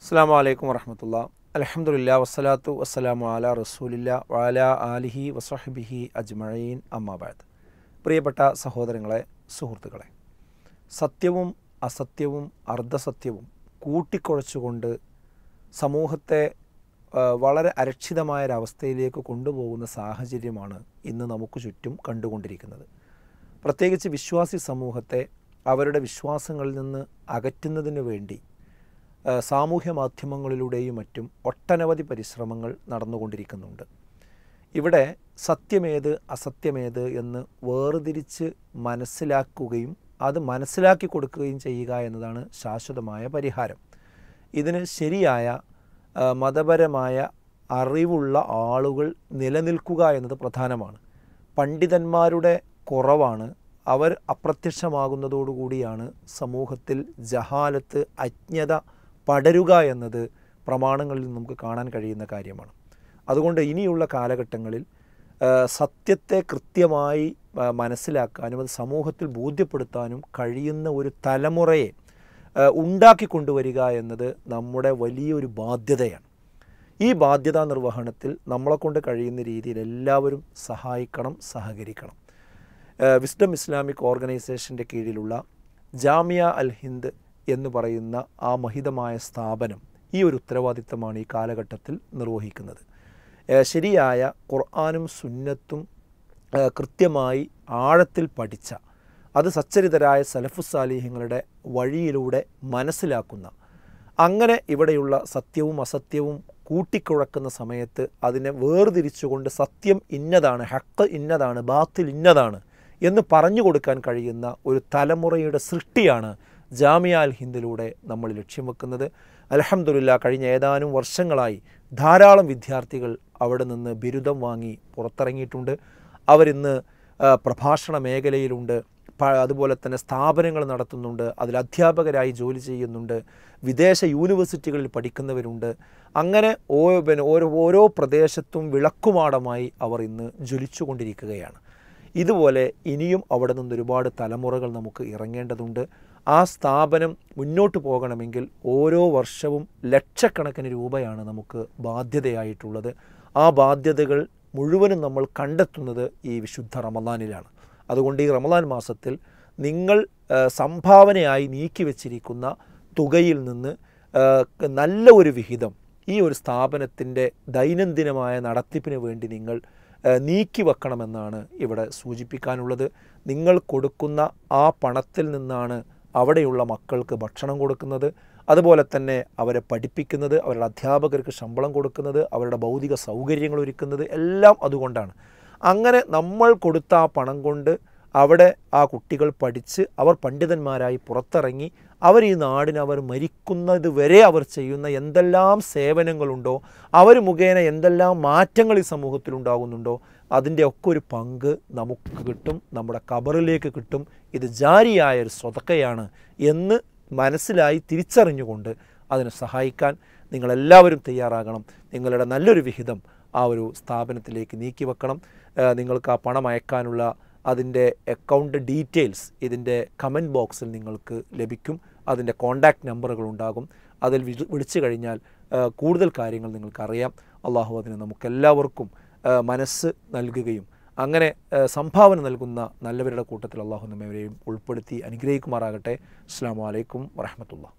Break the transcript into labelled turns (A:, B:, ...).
A: അസ്സലാമു അലൈക്കും വറഹ്മത്തുള്ളാഹി. അൽഹംദുലില്ലാഹി വസ്സലാത്തു വസ്സലാമു അലാ റസൂലില്ലാഹി വഅലാ ആലിഹി വസ്വഹ്ബിഹി അജ്മഈൻ. അമ്മാ ബഅദ്. പ്രിയപ്പെട്ട സഹോദരങ്ങളെ, സുഹൃത്തുക്കളെ, സത്യവും അസത്യവും അർദ്ധസത്യവും കൂട്ടിക്കുഴച്ചുകൊണ്ട് സമൂഹത്തെ വളരെ അരക്ഷിതമായൊരവസ്ഥയിലേക്ക് കൊണ്ടുപോകുന്ന സാഹചര്യമാണ് ഇന്ന് നമുക്ക് ചുറ്റും കണ്ടുകൊണ്ടിരിക്കുന്നത്. പ്രത്യേകിച്ച് വിശ്വാസി സമൂഹത്തെ അവരുടെ വിശ്വാസങ്ങളിൽ നിന്ന് അകറ്റുന്നതിന് വേണ്ടി സാമൂഹ്യ മാധ്യമങ്ങളിലൂടെയും മറ്റും ഒട്ടനവധി പരിശ്രമങ്ങൾ നടന്നുകൊണ്ടിരിക്കുന്നുണ്ട്. ഇവിടെ സത്യമേത് അസത്യമേത് എന്ന് വേർതിരിച്ച് മനസ്സിലാക്കുകയും അത് മനസ്സിലാക്കി കൊടുക്കുകയും ചെയ്യുക എന്നതാണ് ശാശ്വതമായ പരിഹാരം. ഇതിന് ശരിയായ മതപരമായ അറിവുള്ള ആളുകൾ നിലനിൽക്കുക എന്നത് പ്രധാനമാണ്. പണ്ഡിതന്മാരുടെ കുറവാണ്. അവർ അപ്രത്യക്ഷമാകുന്നതോടുകൂടിയാണ് സമൂഹത്തിൽ ജഹാലത്ത്, അജ്ഞത പടരുക എന്നത് പ്രമാണങ്ങളിൽ നമുക്ക് കാണാൻ കഴിയുന്ന കാര്യമാണ്. അതുകൊണ്ട് ഇനിയുള്ള കാലഘട്ടങ്ങളിൽ സത്യത്തെ കൃത്യമായി മനസ്സിലാക്കാനും അത് സമൂഹത്തിൽ ബോധ്യപ്പെടുത്താനും കഴിയുന്ന ഒരു തലമുറയെ ഉണ്ടാക്കിക്കൊണ്ടുവരിക എന്നത് നമ്മുടെ വലിയൊരു ബാധ്യതയാണ്. ഈ ബാധ്യതാ നിർവഹണത്തിൽ നമ്മളെക്കൊണ്ട് കഴിയുന്ന രീതിയിൽ എല്ലാവരും സഹായിക്കണം, സഹകരിക്കണം. വിസ്ഡം ഇസ്ലാമിക് ഓർഗനൈസേഷൻ്റെ കീഴിലുള്ള ജാമിയ അൽ ഹിന്ദ് എന്ന് പറയുന്ന ആ മഹിതമായ സ്ഥാപനം ഈ ഒരു ഉത്തരവാദിത്തമാണ് ഈ കാലഘട്ടത്തിൽ നിർവഹിക്കുന്നത്. ശരിയായ ഖുർആനും സുന്നത്തും കൃത്യമായി ആഴത്തിൽ പഠിച്ച, അത് സച്ചരിതരായ സലഫുസാലിഹ്യങ്ങളുടെ വഴിയിലൂടെ മനസ്സിലാക്കുന്ന, അങ്ങനെ ഇവിടെയുള്ള സത്യവും അസത്യവും കൂട്ടിക്കുഴക്കുന്ന സമയത്ത് അതിനെ വേർതിരിച്ചുകൊണ്ട് സത്യം ഇന്നതാണ്, ഹക്ക് ഇന്നതാണ്, ബാത്തിൽ ഇന്നതാണ് എന്ന് പറഞ്ഞു കൊടുക്കാൻ കഴിയുന്ന ഒരു തലമുറയുടെ സൃഷ്ടിയാണ് ജാമിയ അൽ ഹിന്ദിലൂടെ നമ്മൾ ലക്ഷ്യം വെക്കുന്നത്. അൽഹംദുലില്ലാഹ്, കഴിഞ്ഞ ഏതാനും വർഷങ്ങളായി ധാരാളം വിദ്യാർത്ഥികൾ അവിടെ നിന്ന് ബിരുദം വാങ്ങി പുറത്തിറങ്ങിയിട്ടുണ്ട്. അവരിന്ന് പ്രഭാഷണ മേഖലയിലുണ്ട്, അതുപോലെ തന്നെ സ്ഥാപനങ്ങൾ നടത്തുന്നുണ്ട്, അതിൽ അധ്യാപകരായി ജോലി ചെയ്യുന്നുണ്ട്, വിദേശ യൂണിവേഴ്സിറ്റികളിൽ പഠിക്കുന്നവരുണ്ട്. അങ്ങനെ ഓരോ പ്രദേശത്തും വിളക്കുമാടമായി അവർ ഇന്ന് ജ്വലിച്ചുകൊണ്ടിരിക്കുകയാണ്. ഇതുപോലെ ഇനിയും അവിടെ നിന്ന് ഒരുപാട് തലമുറകൾ നമുക്ക് ഇറങ്ങേണ്ടതുണ്ട്. ആ സ്ഥാപനം മുന്നോട്ട് പോകണമെങ്കിൽ ഓരോ വർഷവും ലക്ഷക്കണക്കിന് രൂപയാണ് നമുക്ക് ബാധ്യതയായിട്ടുള്ളത്. ആ ബാധ്യതകൾ മുഴുവനും നമ്മൾ കണ്ടെത്തുന്നത് ഈ വിശുദ്ധ റമദാനിലാണ്. അതുകൊണ്ട് ഈ റമദാൻ മാസത്തിൽ നിങ്ങൾ സംഭാവനയായി നീക്കി വച്ചിരിക്കുന്ന തുകയിൽ നിന്ന് നല്ല ഒരു വിഹിതം ഈ ഒരു സ്ഥാപനത്തിൻ്റെ ദൈനംദിനമായ നടത്തിപ്പിന് വേണ്ടി നിങ്ങൾ നീക്കി വെക്കണമെന്നാണ് ഇവിടെ സൂചിപ്പിക്കാനുള്ളത്. നിങ്ങൾ കൊടുക്കുന്ന ആ പണത്തിൽ നിന്നാണ് അവിടെയുള്ള മക്കൾക്ക് ഭക്ഷണം കൊടുക്കുന്നത്, അതുപോലെ തന്നെ അവരെ പഠിപ്പിക്കുന്നത്, അവരുടെ അധ്യാപകർക്ക് ശമ്പളം കൊടുക്കുന്നത്, അവരുടെ ഭൗതിക സൗകര്യങ്ങൾ ഒരുക്കുന്നത്, എല്ലാം അതുകൊണ്ടാണ്. അങ്ങനെ നമ്മൾ കൊടുത്ത ആ പണം കൊണ്ട് അവിടെ ആ കുട്ടികൾ പഠിച്ച് അവർ പണ്ഡിതന്മാരായി പുറത്തിറങ്ങി അവർ ഈ നാടിന് അവർ മരിക്കുന്നത് വരെ അവർ ചെയ്യുന്ന എന്തെല്ലാം സേവനങ്ങളുണ്ടോ, അവർ മുഖേന എന്തെല്ലാം മാറ്റങ്ങൾ ഈ സമൂഹത്തിലുണ്ടാകുന്നുണ്ടോ, അതിൻ്റെ ഒക്കെ ഒരു പങ്ക് നമുക്ക് കിട്ടും, നമ്മുടെ ഖബറിലേക്ക് കിട്ടും. ഇത് ജാരിയായൊരു സ്വതക്കയാണ് എന്ന് മനസ്സിലായി തിരിച്ചറിഞ്ഞുകൊണ്ട് അതിനെ സഹായിക്കാൻ നിങ്ങളെല്ലാവരും തയ്യാറാകണം. നിങ്ങളുടെ നല്ലൊരു വിഹിതം ആ ഒരു സ്ഥാപനത്തിലേക്ക് നീക്കി വെക്കണം. നിങ്ങൾക്ക് ആ പണം അയക്കാനുള്ള അതിൻ്റെ അക്കൗണ്ട് ഡീറ്റെയിൽസ് ഇതിൻ്റെ കമൻറ്റ് ബോക്സിൽ നിങ്ങൾക്ക് ലഭിക്കും. അതിൻ്റെ കോൺടാക്റ്റ് നമ്പറുകൾ ഉണ്ടാകും. അതിൽ വിളിച്ചു കഴിഞ്ഞാൽ കൂടുതൽ കാര്യങ്ങൾ നിങ്ങൾക്കറിയാം. അള്ളാഹു അതിന് നമുക്കെല്ലാവർക്കും മനസ്സ് നൽകുകയും അങ്ങനെ സംഭാവന നൽകുന്ന നല്ലവരുടെ കൂട്ടത്തിൽ അള്ളാഹു നമ്മെവരെയും ഉൾപ്പെടുത്തി അനുഗ്രഹിക്കുമാറാകട്ടെ. അസ്സലാമു അലൈക്കും വറഹ്മത്തുള്ളാഹി.